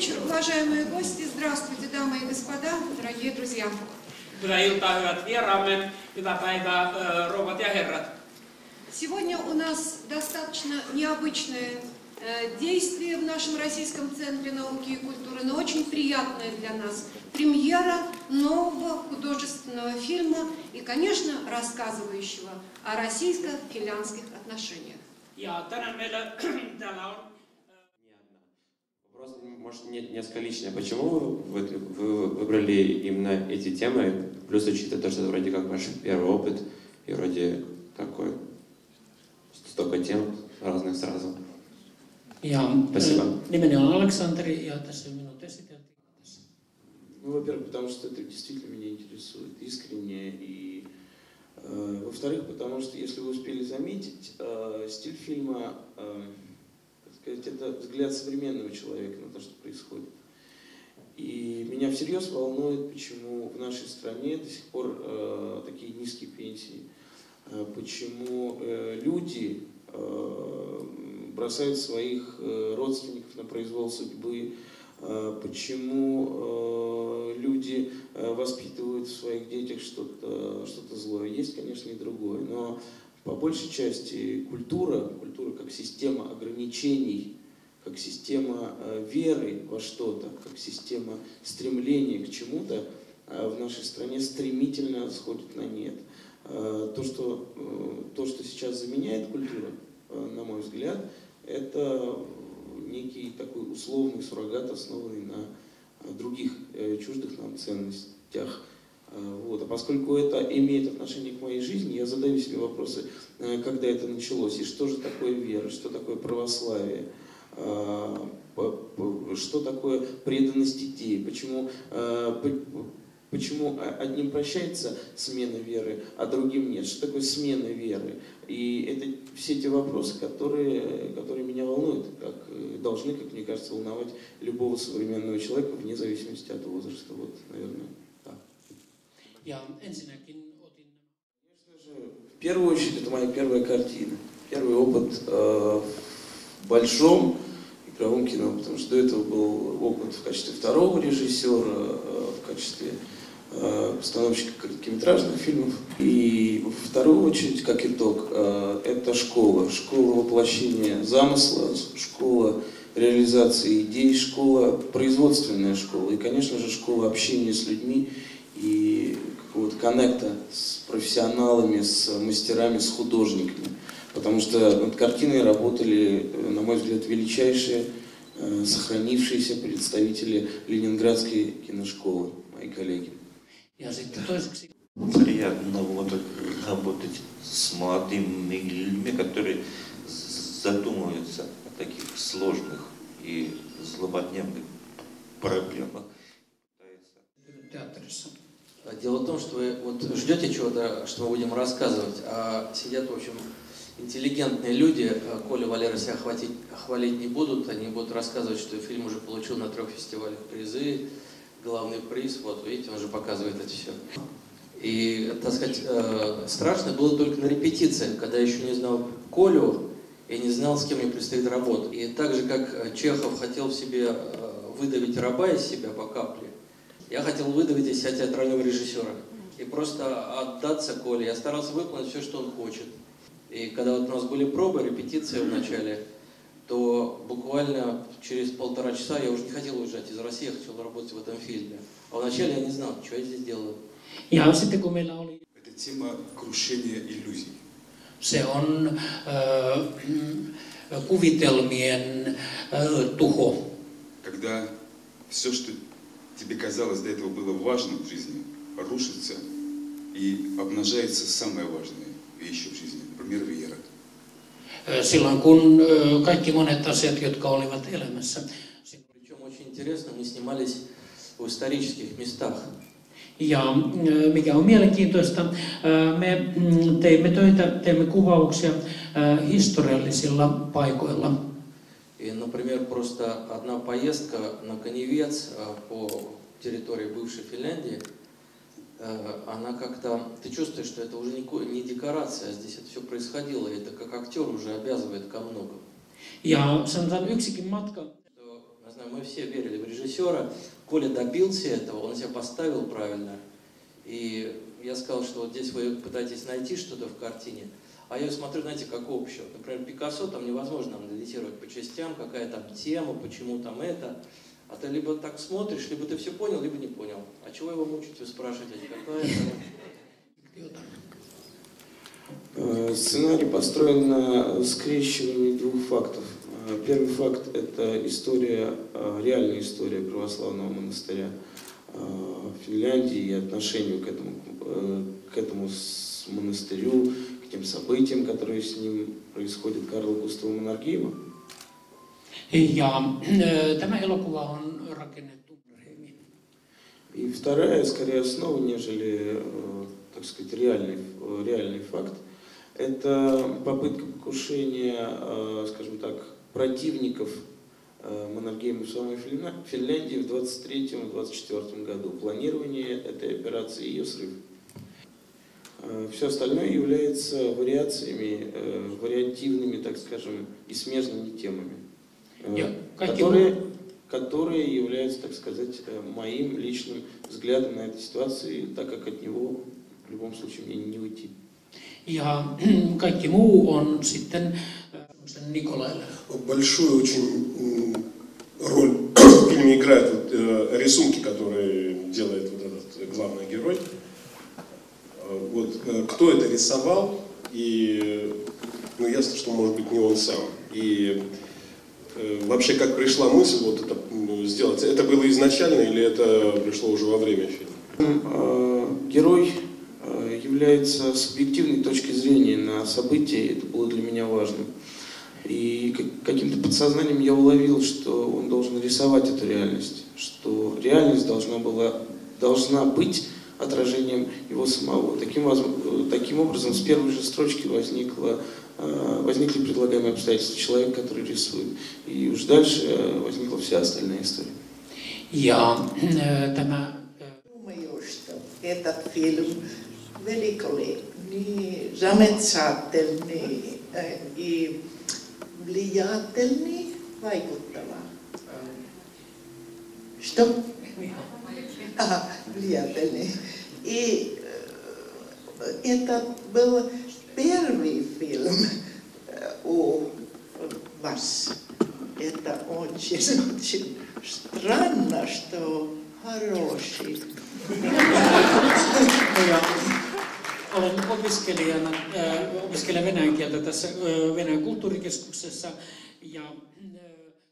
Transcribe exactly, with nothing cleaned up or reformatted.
вечер, уважаемые гости. Здравствуйте, дамы и господа, дорогие друзья. Hyvää iltaa, hyvät vieraamme. Hyvää päivää, rouvat ja herrat. Сегодня у нас достаточно необычное действие в нашем Российском центре науки и культуры, но очень приятное для нас. Pремьера нового художественного фильма и, конечно, рассказывающего о российско-финляндских отношениях. Ja tänään meillä täällä on Вопрос, может, несколько личный. Почему вы, вы выбрали именно эти темы, плюс учитывая то, что это вроде как ваш первый опыт, и вроде такой, столько тем разных сразу? Ja, Спасибо. Nimeni on Aleksanteri ja tässä minut esiteltiin. Ну, во-первых, потому что это действительно меня интересует искренне, и э, во-вторых, потому что, если вы успели заметить, э, стиль фильма, э, так сказать, это взгляд современного человека на то, что происходит. И меня всерьез волнует, почему в нашей стране до сих пор э, такие низкие пенсии, э, почему э, люди э, бросают своих э, родственников на произвол судьбы, почему люди воспитывают в своих детях что-то что-то злое. Есть, конечно, и другое, но по большей части культура, культура как система ограничений, как система веры во что-то, как система стремления к чему-то в нашей стране стремительно сходит на нет. То, что, то, что сейчас заменяет культуру, на мой взгляд, это некий такой условный суррогат, основанный на других э, чуждых нам ценностях. Э, вот. А поскольку это имеет отношение к моей жизни, я задаю себе вопросы, э, когда это началось, и что же такое вера, что такое православие, э, по, по, что такое преданность идеи, почему, э, по, почему одним прощается смена веры, а другим нет, что такое смена веры. И это все те вопросы, которые, которые меня волнуют, как, должны, как мне кажется, волновать любого современного человека, вне зависимости от возраста. Вот, наверное, так. Ja ensinnäkin otin... Конечно же, в первую очередь, это моя первая картина. Первый опыт э, в большом игровом кино, потому что до этого был опыт в качестве второго режиссера, э, в качестве постановщика короткометражных фильмов. И во вторую очередь, как итог, это школа. Школа воплощения замысла, школа реализации идей, школа, производственная школа. И, конечно же, школа общения с людьми и какого-то коннекта с профессионалами, с мастерами, с художниками. Потому что над картиной работали, на мой взгляд, величайшие, сохранившиеся представители Ленинградской киношколы, мои коллеги. Ja sitten toiseksi... Приятно вот работать с молодыми людьми, которые задумываются о таких сложных и злободневных проблемах. Дело в том, что вы вот ждете чего-то, что мы будем рассказывать, а сидят, в общем, интеллигентные люди. Коля, Валера себя хватить, хвалить не будут, они будут рассказывать, что фильм уже получил на трех фестивалях призы. Главный приз, вот видите, он же показывает это все. И, так сказать, э, страшно было только на репетициях, когда я еще не знал Колю и не знал, с кем мне предстоит работать. И так же, как Чехов хотел в себе э, выдавить раба из себя по капле, я хотел выдавить из себя театрального режиссера. И просто отдаться Коле. Я старался выполнить все, что он хочет. И когда вот у нас были пробы, репетиции в начале, то буквально через полтора часа я уже не хотел уезжать из России, я хотел работать в этом фильме. А вначале я не знал, что я здесь делаю. Ja sitten kun meillä oli... Это тема крушения иллюзий. Se on äh, kuvitelmien äh, tuho. Когда все, что тебе казалось до этого было важным в жизни, рушится и обнажается самое важное вещи в жизни, например, вера. Silloin kun kaikki monet asiat, jotka olivat elämässä. Причем очень интересно, мы снимались в исторических местах. Ja mikä on mielenkiintoista, me teimme töitä, teimme kuvauksia historiallisilla paikoilla. И, например, просто одна поездка на Коневец по территории бывшей Финляндии, она как-то, ты чувствуешь, что это уже не декорация, а здесь это все происходило, и это как актер уже обязывает ко многому. Ja sanotaan yksikin matka. Мы знаем, мы все верили в режиссера. Коля добился этого, он себя поставил правильно. И я сказал, что вот здесь вы пытаетесь найти что-то в картине, а я смотрю, знаете, как общее. Например, Пикассо там невозможно анализировать по частям, какая там тема, почему там это. А ты либо так смотришь, либо ты все понял, либо не понял. А чего его мучить, вы спрашиваете, какая это? Сценарий построен на скрещивании двух фактов. Первый факт – это история, реальная история православного монастыря Финляндии и отношению к этому, к этому монастырю, к тем событиям, которые с ним происходят, Карла Густава Маннергейма. Ja tämä elokuva on rakennettu. И вторая, скорее, основа, нежели, так сказать, реальный, реальный факт, это попытка покушения, скажем так, противников Маннергейма в самой Финляндии в двадцать третьем — двадцать четвёртом году. Планирование этой операции и ее срыв. Все остальное является вариациями, вариативными, так скажем, и смежными темами, которые, которые являются, так сказать, моим личным взглядом на эту ситуацию, так как от него в любом случае мне не уйти. Ja kaikki muu on sitten Николаевна. Большую очень роль в фильме играют вот, э, рисунки, которые делает вот этот главный герой. Вот, э, кто это рисовал, и ну, ясно, что может быть не он сам. И э, вообще, как пришла мысль вот это ну, сделать, это было изначально или это пришло уже во время фильма? Герой является субъективной точкой зрения на события, это было для меня важным. И каким-то подсознанием я уловил, что он должен рисовать эту реальность, что реальность должна была, должна быть отражением его самого. Таким, таким образом, с первой же строчки возникло, возникли предлагаемые обстоятельства. Человек, который рисует. И уж дальше возникла вся остальная история. Ja tämä... Думаю, что этот фильм великолепный, замечательный и влиятельный, vaikuttava. Что? Ага, влиятельный. И это был первый фильм у вас. Это очень, очень странно, что хороший. Olen opiskelijana, äh, opiskelen venäjän kieltä tässä äh, Venäjän kulttuurikeskuksessa ja äh,